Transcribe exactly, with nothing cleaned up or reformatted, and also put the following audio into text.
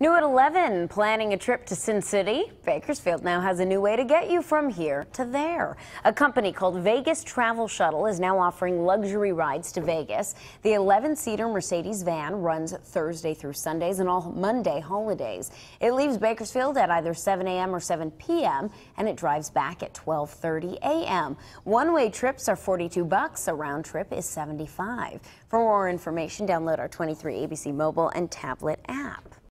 New at eleven, planning a trip to Sin City? Bakersfield now has a new way to get you from here to there. A company called Vegas Travel Shuttle is now offering luxury rides to Vegas. The eleven-seater Mercedes van runs Thursday through Sundays and all Monday holidays. It leaves Bakersfield at either seven a m or seven p m and it drives back at twelve thirty a m One-way trips are forty-two bucks. A round trip is seventy-five. For more information, download our twenty-three A B C mobile and tablet app.